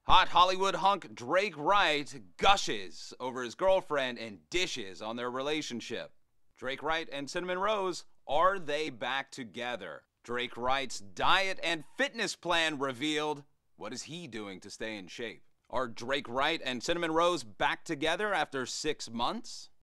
Hot Hollywood hunk Drake Wright gushes over his girlfriend and dishes on their relationship. Drake Wright and Cinnamon Rose, are they back together? Drake Wright's diet and fitness plan revealed. What is he doing to stay in shape? Are Drake Wright and Cinnamon Rose back together after 6 months?